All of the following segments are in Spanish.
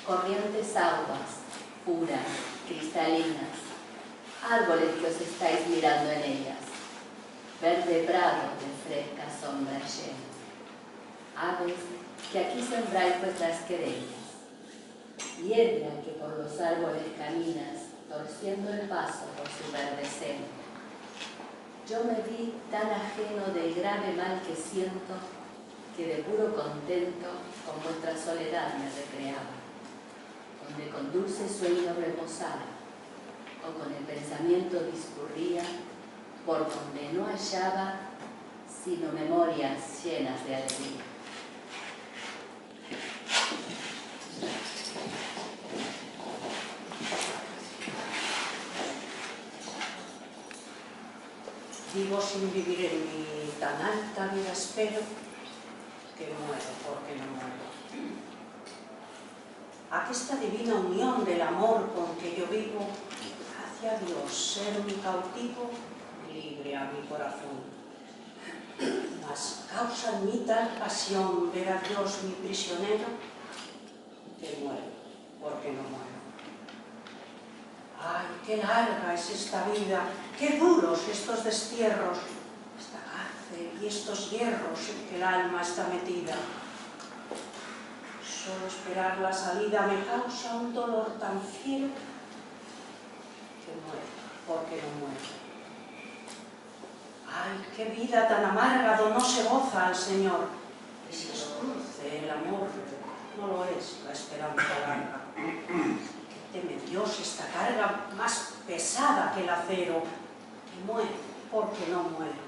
corrientes aguas, puras, cristalinas, árboles que os estáis mirando en ellas, verde prado de fresca sombra llena, aves que aquí sembráis vuestras querencias, hiedra que por los árboles caminas, torciendo el paso por su verde seno. Yo me vi tan ajeno del grave mal que siento, que de puro contento con vuestra soledad me recreaba, donde con dulce sueño reposaba, o con el pensamiento discurría, por donde no hallaba sino memorias llenas de alegría. Vivo sin vivir en mi tan alta vida, espero que muero porque no muero. Aquesta divina unión del amor con que yo vivo hace a Dios ser mi cautivo, libre a mi corazón. Mas causa en mí tal pasión ver a Dios mi prisionero, que muero porque no muero. ¡Ay, qué larga es esta vida! ¡Qué duros estos destierros! Esta cárcel y estos hierros en que el alma está metida. Solo esperar la salida me causa un dolor tan fiero que muero porque no muero. ¡Ay, qué vida tan amarga donde no se goza al Señor! Y si es dulce el amor, no lo es la esperanza larga. Teme Dios esta carga más pesada que el acero, y muero porque no muero.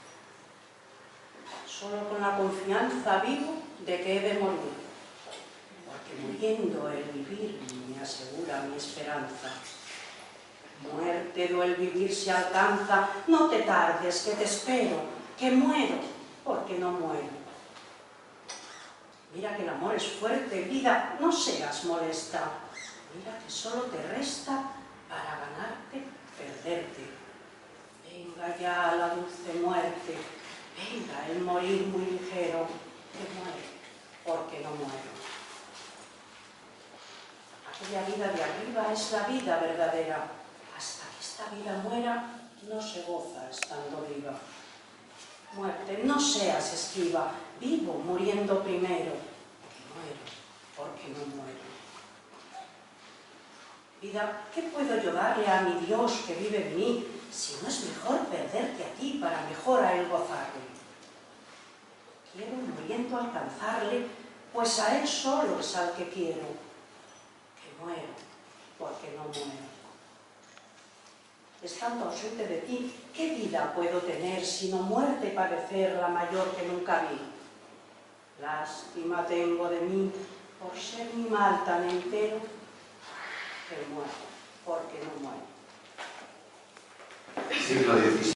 Solo con la confianza vivo de que he de morir, porque muriendo el vivir me asegura mi esperanza. Muerte do el vivir se alcanza, no te tardes, que te espero, que muero porque no muero. Mira que el amor es fuerte, vida, no seas molesta. Mira que solo te resta para ganarte, perderte. Venga ya la dulce muerte, venga el morir muy ligero, que muero porque no muero. Aquella vida de arriba es la vida verdadera. Hasta que esta vida muera, no se goza estando viva. Muerte, no seas esquiva, vivo muriendo primero, que muero porque no muero. Vida, ¿qué puedo yo darle a mi Dios que vive en mí, si no es mejor perderte a ti para mejor a Él gozarle? Quiero muriendo alcanzarle, pues a Él solo es al que quiero, que muero porque no muero. Estando ausente de ti, ¿qué vida puedo tener, sino muerte parecer la mayor que nunca vi? Lástima tengo de mí, por ser mi mal tan entero, que muero porque no muero. Siglo XVI.